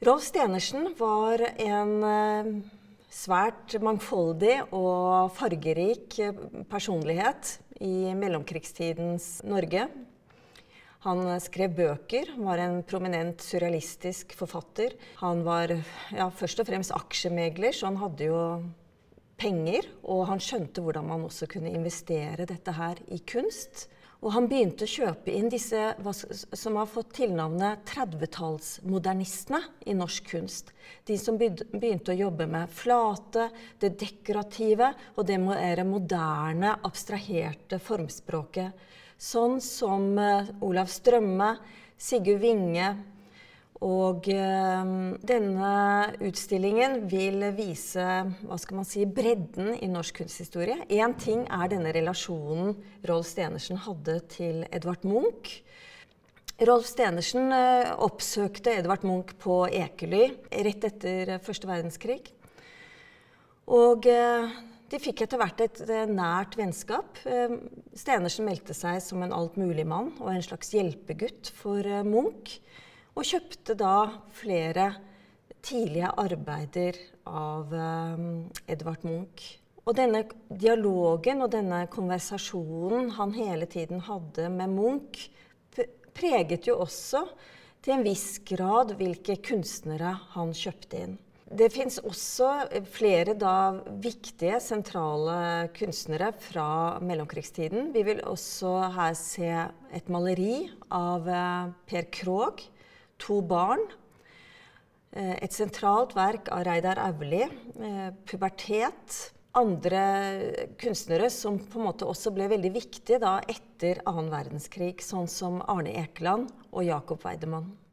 Rolf Stenersen var en svært mangfoldig og fargerik personlighet i mellomkrigstidens Norge. Han skrev bøker, var en prominent surrealistisk forfatter. Han var først og fremst aksjemegler, så han hadde jo penger, og han skjønte hvordan man også kunne investere dette her i kunst. Og han begynte å kjøpe inn disse som har fått tilnavnet 30-tallsmodernistene i norsk kunst. De som begynte å jobbe med flate, det dekorative og det mer moderne, abstraherte formspråket. Sånn som Olav Strømme, Sigurd Winge. Og denne utstillingen vil vise, bredden i norsk kunsthistorie. En ting denne relasjonen Rolf Stenersen hadde til Edvard Munch. Rolf Stenersen oppsøkte Edvard Munch på Ekely rett etter Første verdenskrig. Og de fikk etter hvert et nært vennskap. Stenersen meldte seg som en altmuligmann og en slags hjelpegutt for Munch. Og kjøpte da flere tidlige arbeider av Edvard Munch. Og denne dialogen og denne konversasjonen han hele tiden hadde med Munch preget jo også til en viss grad hvilke kunstnere han kjøpte inn. Det finnes også flere viktige, sentrale kunstnere fra mellomkrigstiden. Vi vil også her se et maleri av Per Krohg, To barn, et sentralt verk av Reidar Auli, Pubertet, andre kunstnere som på en måte også ble veldig viktige etter annen verdenskrig, sånn som Arne Ekeland og Jakob Weidemann.